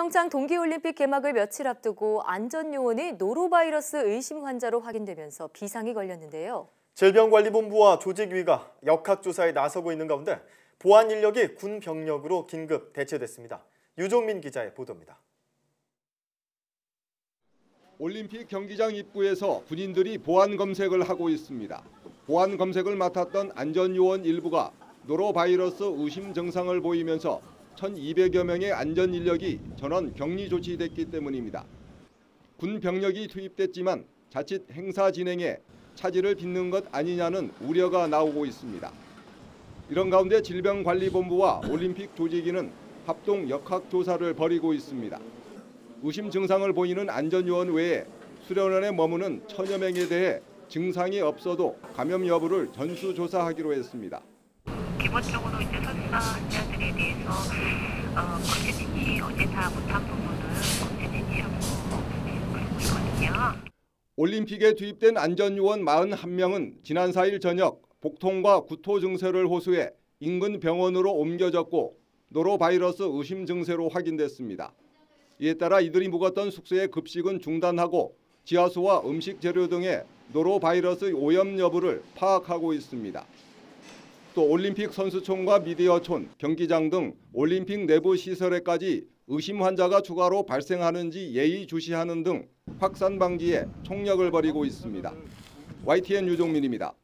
평창 동계올림픽 개막을 며칠 앞두고 안전요원이 노로바이러스 의심 환자로 확인되면서 비상이 걸렸는데요. 질병관리본부와 조직위가 역학조사에 나서고 있는 가운데 보안 인력이 군 병력으로 긴급 대체됐습니다. 유종민 기자의 보도입니다. 올림픽 경기장 입구에서 군인들이 보안 검색을 하고 있습니다. 보안 검색을 맡았던 안전요원 일부가 노로바이러스 의심 증상을 보이면서 1,200여 명의 안전 인력이 전원 격리 조치됐기 때문입니다. 군 병력이 투입됐지만 자칫 행사 진행에 차질을 빚는 것 아니냐는 우려가 나오고 있습니다. 이런 가운데 질병관리본부와 올림픽 조직위는 합동 역학조사를 벌이고 있습니다. 의심 증상을 보이는 안전요원 외에 수련원에 머무는 1,000여 명에 대해 증상이 없어도 감염 여부를 전수조사하기로 했습니다. 기본적으로 이제 설사 환자들에 대해서 검체 진치 어제 다 못한 부분은 검체 진치하고 그러고 있거든요. 올림픽에 투입된 안전요원 41명은 지난 4일 저녁 복통과 구토 증세를 호소해 인근 병원으로 옮겨졌고 노로바이러스 의심 증세로 확인됐습니다. 이에 따라 이들이 묵었던 숙소의 급식은 중단하고 지하수와 음식 재료 등의 노로바이러스 오염 여부를 파악하고 있습니다. 또 올림픽 선수촌과 미디어촌, 경기장 등 올림픽 내부 시설에까지 의심 환자가 추가로 발생하는지 예의주시하는 등 확산 방지에 총력을 벌이고 있습니다. YTN 유종민입니다.